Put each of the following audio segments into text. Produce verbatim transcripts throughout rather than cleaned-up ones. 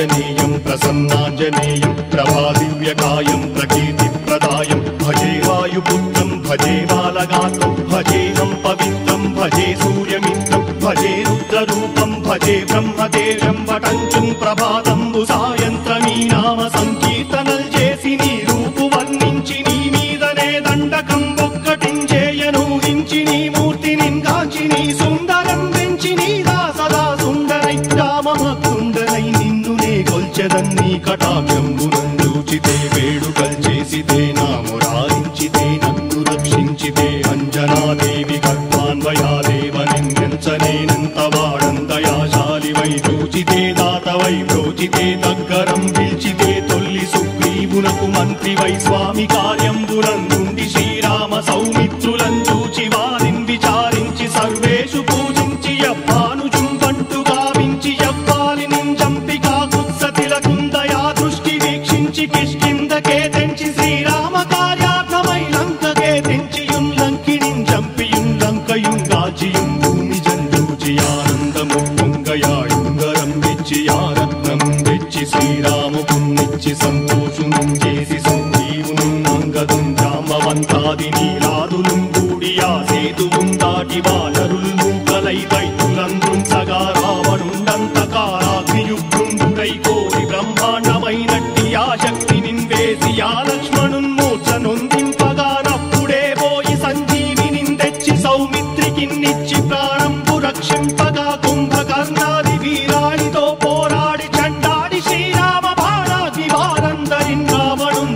ఆంజనేయం ప్రసన్నాంజనేయం ప్రభాదివ్యకాయం ప్రకీర్తిప్రదాయం భజే వాయుపుత్రం భజే బాలగాత్రం భజేహం పవిత్రం భజే సూర్యమిత్రం భజే రుద్రరూపం భజే బ్రహ్మదేవం వటంచుం ప్రభాతంబు సాయంత్రమీ నామ సంకీర్తనల్ చేసి నీ రూపు వర్ణించి నీ మీదనే దండకం ఒక్కటించేయను హించి నీ మూర్తిని గాంచి నీ సుందరం పెంచి నీ దాసదా సుందరై రామభక్తుండరై నిన్ను నే కొల్చెదన్ని కటాక్షంబునందూచితే వేడుకల్ చేసితే నామురారించితే నన్ను రక్షించితే అంజనాదేవి గర్భాన్వయాదేవనిందించనేనంత వాడంతయాశాలి వై చూచితే దాతవై ప్రోచితే దగ్గరం పిలిచితే తొల్లి సుగ్రీవునకు మంత్రి వై స్వామి కార్యంబునందుండి శ్రీరామ సౌమిత్రులను చూచి వారిని విచారించి సర్వేషు పూజించి యవ్వాను చుంబంటు గావించి యవ్వాలి నింజంపి కాకుత్సతిలకుందయా దృష్టి వీక్షించి కిష్కిందకే తెంచి శ్రీరామ కార్యార్థమై లంకకే తెంచియుం లంకిణిం జంపియుం లంకయుం గాచియుం భూమి జంజూచి ఆనందము పొంగయాయుంగరం వెచ్చి ఆరత్నం వెచ్చి శ్రీరాముకున్నిచ్చి సంతోషునం చేసి సుగ్రీవును అంగదుం జాంబవంతాది నీలాదులుం కూడి ఆ సేతువుం దాటి వానరులు మూకలై దైత్యులంద్రుం సగా రావణుండంతకారాగ్నియుగ్రుండుడై కోరి బ్రహ్మాండమైనట్టి ఆ శక్తి నిన్వేసి ఆ లక్ష్మణున్ మూర్ఛ నొందింపగానప్పుడే పోయి సంజీవిని తెచ్చి సౌమిత్రికిన్నిచ్చి ప్రాణంపు రక్షింపగా కుంభకర్ణాది వీరాడితో పోరాడి చండాడి శ్రీరామ బాణాది వారందరిన్ రావణుం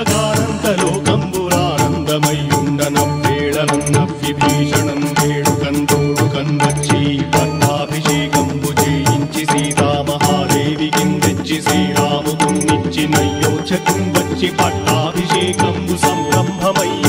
చంపగానంతలోకంబురానందమయ్యుండనవ్వేళనన్న విభీషణం వేడుకందోడు కన్వచ్చి పట్టాభిషేకంబు చేయించి సీతామహాదేవికిం తెచ్చి శ్రీరాముకున్నిచ్చి నయ్యోచకుం వచ్చి పట్టాభిషేకంబు సంరంభమయ్య